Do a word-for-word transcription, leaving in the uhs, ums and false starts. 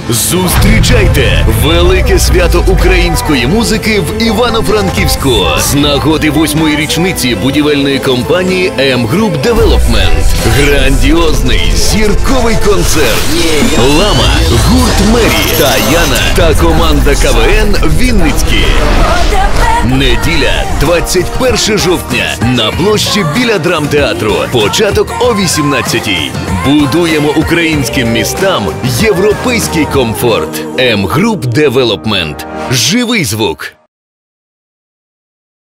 Зустрічайте велике свято української музики в Івано-Франківську з нагоди восьмої річниці будівельної компанії М Group Development. Грандіозний зірковий концерт. Лама, гурт Мері та Яна та команда ка ве ен Вінницькі. Неділя, двадцять перше жовтня, на площі біля драмтеатру. Початок о вісімнадцятій. Будуємо українським містам європейський комфорт. М Group Development. Живий звук.